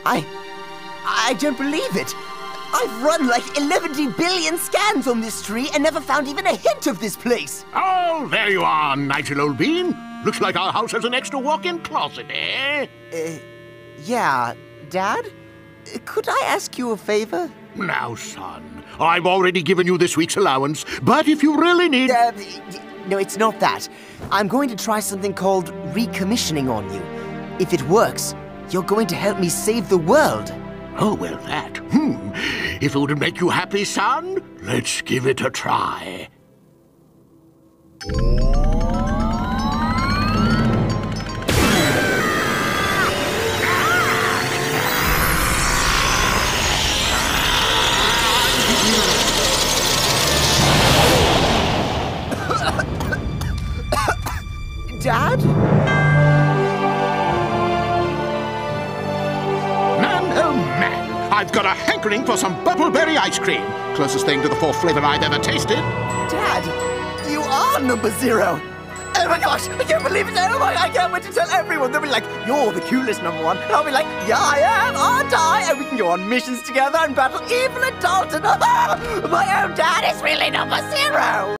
I don't believe it. I've run like 11 billion scans on this tree and never found even a hint of this place. Oh, there you are, Nigel Old Bean. Looks like our house has an extra walk-in closet, eh? Yeah, Dad? Could I ask you a favor? Now, son, I've already given you this week's allowance, but if you really need... No, it's not that. I'm going to try something called recommissioning on you. If it works, you're going to help me save the world. Oh, well, that. If it would make you happy, son, let's give it a try. Dad? Man, I've got a hankering for some bubbleberry ice cream. Closest thing to the fourth flavor I've ever tasted. Dad, you are number 0. Oh my gosh, I can't believe it. Oh my, I can't wait to tell everyone. They'll be like, you're the coolest number 1. And I'll be like, yeah, I am, aren't I? And we can go on missions together and battle evil and Dalton. My own dad is really number 0.